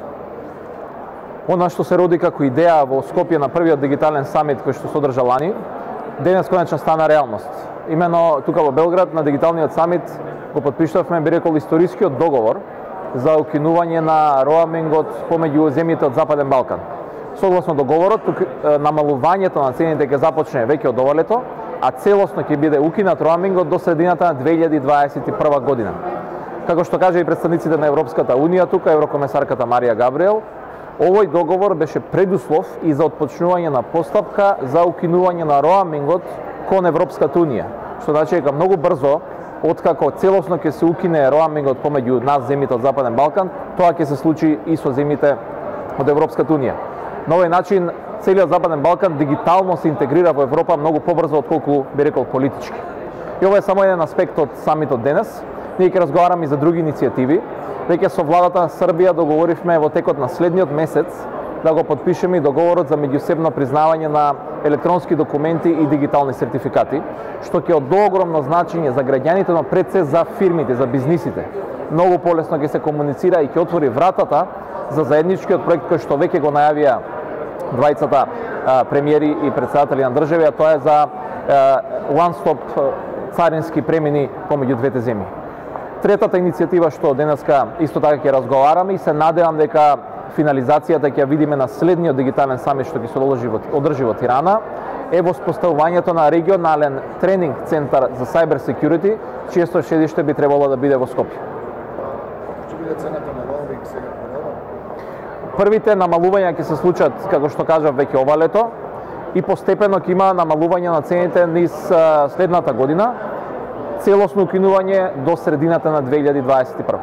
Она што се роди како идеја во Скопје на првиот дигитален самит кој што се одржа лани, денес конечно стана реалност. Имено тука во Белград на дигиталниот самит го потпишавме, би рекол, историскиот договор за укинување на роамингот помеѓу земјите од Западен Балкан. Согласно договорот, намалувањето на цените ќе започне веќе од ова лето, а целосно ќе биде укинат роамингот до средината на 2021 година. Како што кажа и представниците на Европската Унија, тука еврокомесарката Марија Габриел, овој договор беше предуслов и за отпочнување на постапка за укинување на роамингот кон Европската Унија, што значи дека многу брзо, откако целосно ќе се укине роамингот помеѓу нас земјите од Западен Балкан, тоа ќе се случи и со земјите од Европската Унија. На овој начин целиот Западен Балкан дигитално се интегрира во Европа многу побрзо отколку би рекол политички. И ова е само еден аспект од самитот денес. Ние ќе разговараме и за други иницијативи. Веќе со владата на Србија договоривме во текот на следниот месец да го потпишеме и договорот за меѓусебно признавање на електронски документи и дигитални сертификати, што ќе од огромно значење за граѓаните, но пред се за фирмите, за бизнисите. Многу полесно ќе се комуницира и ќе отвори вратата за заедничкиот проект кој што веќе го најавија двајцата премиери и председатели на држави, а тоа е за one-stop царински премини помеѓу двете земји. Третата иницијатива што денеска исто така ќе разговараме и се надевам дека финализацијата ќе видиме на следниот дигитален самит што ќе се одржи во Тирана, е воспоставувањето на регионален тренинг центар за cyber security, чието седиште би требало да биде во Скопје. Ќе биде цената на роуминг сега понова? Првите намалувања ќе се случат, како што кажав, веќе ова лето и постепено ќе има намалување на цените низ следната година, целосно укинување до средината на 2021.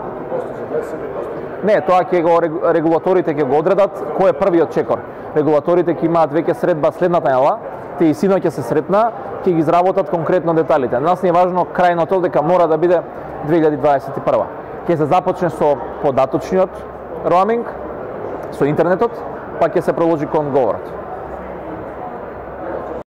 Не, тоа ќе го регулаторите ќе го одредат кој е првиот чекор. Регулаторите ќе имаат веќе средба следната недела, те и синоќ ќе се сретна, ќе ги изработат конкретно деталите. Нас не е важно крајното дека мора да биде 2021. Ќе се започне со податочниот роаминг, со интернетот, па ќе се продолжи кон говорот.